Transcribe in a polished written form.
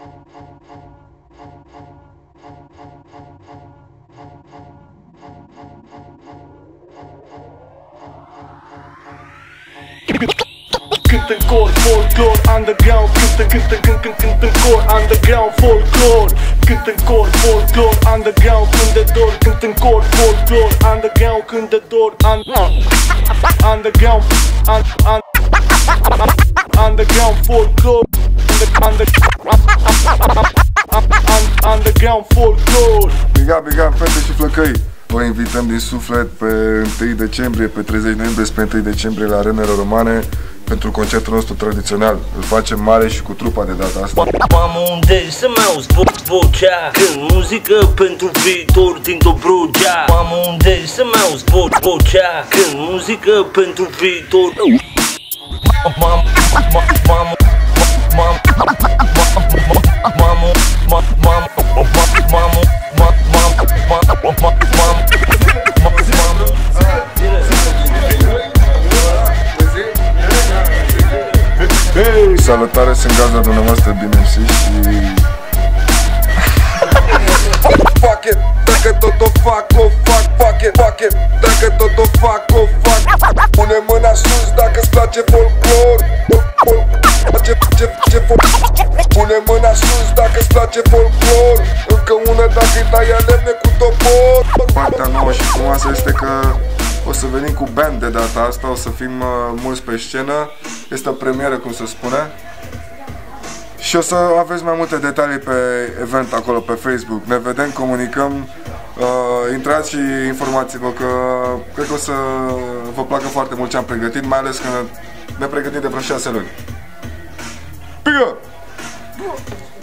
Cânt în cor, folclor, underground. Cânt în cor, underground, folclor. Cânt în cor, folclor, underground, când de dor. Cânt în cor, folclor, underground, când de dor. Underground, underground, folclor. Underground, folclor. Big up, fete și flăcăi. Vă invităm din suflet pe 1 decembrie, pe 30 noiembrie, pe 1 decembrie la Arenele Romane pentru concertul nostru tradițional. Îl facem mare și cu trupa de data asta. Mamă, unde să-mi auzi vocea? Când muzică pentru viitor din Dobrogea. Mamă, unde să-mi auzi vocea? Când muzică pentru viitor. Hey, salutare, sunt gazda dumneavoastră, bine și fuck it, dacă tot o fac, o fac, fuck it, dacă tot o fac, o fac. Pune mâna sus dacă-ți place folclor. Pune mâna sus dacă-ți place folclor. Încă una dacă-i dai lemne cu topor. Partea nouă și frumoasă este că o să venim cu band de data asta, o să fim mulți pe scenă. Este o premieră, cum se spune. Și o să aveți mai multe detalii pe event acolo pe Facebook. Ne vedem, comunicăm. Intrați și informați-vă că cred că o să vă placă foarte mult ce am pregătit, mai ales că ne pregătim de vreo 6 luni. Pică!